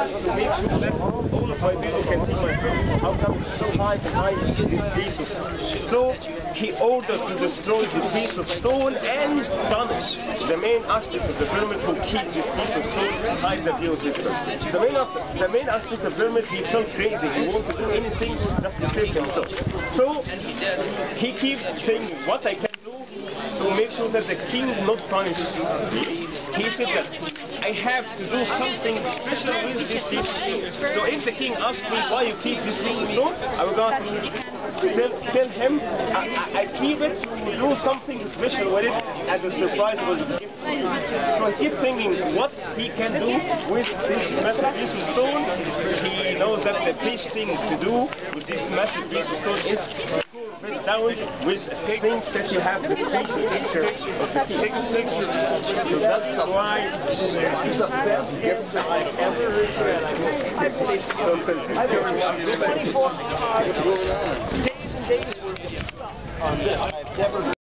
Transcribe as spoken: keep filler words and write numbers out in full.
to make sure that all of my people can see my face. How come it's so high behind this piece of stone? So he ordered to destroy this piece of stone and punish the main aspect of the pyramid who keep this piece of stone behind the view of this pyramid. The main, the main aspect of the pyramid, he felt crazy. He wanted to do anything just to save himself. So he keeps saying what I can do to make sure that the king not punish me. He said that I have to do something special with this piece of stone. So if the king asks me why you keep this piece of stone, I will go to tell, tell him I, I, I keep it to do something special with it as a surprise or a gift. So he keeps thinking what he can do with this massive piece of stone. He knows that the best thing to do with this massive piece of stone is it down with things that you have the facial picture of the king. So that's why it's the best gift that I ever received. twenty-four days and days worth of stuff on this. I've never